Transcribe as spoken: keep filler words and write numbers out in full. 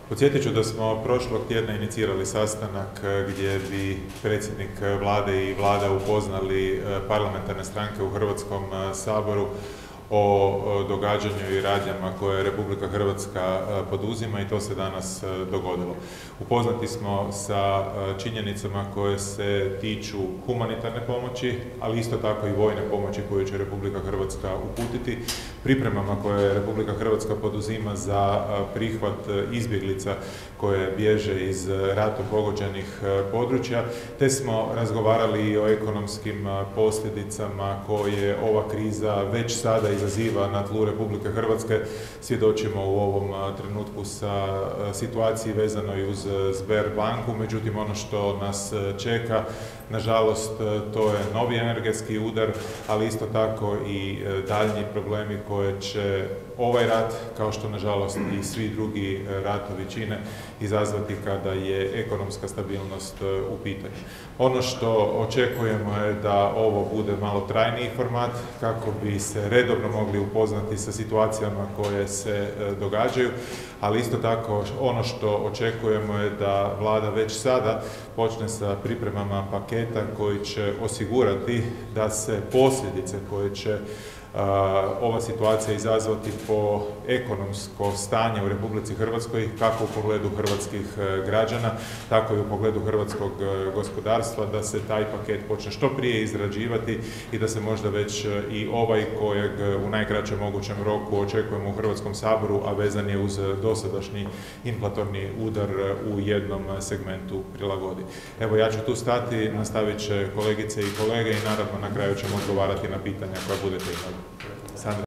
Podsjetit ću da smo prošlog tjedna inicirali sastanak gdje bi predsjednik vlade i vlada upoznali parlamentarne stranke u Hrvatskom saboru o događanju i radnjama koje Republika Hrvatska poduzima i to se danas dogodilo. Upoznati smo sa činjenicama koje se tiču humanitarne pomoći, ali isto tako i vojne pomoći koju će Republika Hrvatska uputiti, pripremama koje Republika Hrvatska poduzima za prihvat izbjeglica koje bježe iz ratom pogođenih područja, te smo razgovarali i o ekonomskim posljedicama koje ova kriza već sada izaziva na tlu Republike Hrvatske. Svjedočimo u ovom trenutku sa situaciji vezanoj uz Sberbanku, međutim ono što nas čeka, nažalost, to je novi energetski udar, ali isto tako i daljnji problemi koje će ovaj rat, kao što nažalost i svi drugi ratovi čine, izazvati kada je ekonomska stabilnost u pitanju. Ono što očekujemo je da ovo bude malo trajniji format, kako bi se redovno mogli upoznati sa situacijama koje se događaju, ali isto tako ono što očekujemo je da vlada već sada počne sa pripremama paketa koji će osigurati da se posljedice koje će ova situacija izazvati po ekonomsko stanje u Republici Hrvatskoj, kako u pogledu hrvatskih građana, tako i u pogledu hrvatskog gospodarstva, da se taj paket počne što prije izrađivati i da se možda već i ovaj kojeg u najkraćem mogućem roku očekujemo u Hrvatskom saboru, a vezan je uz dosadašnji inflatorni udar u jednom segmentu prilagodi. Evo, ja ću tu stati, nastavit će kolegice i kolege i naravno na kraju ćemo odgovarati na pitanja koja budete imali. Sandra.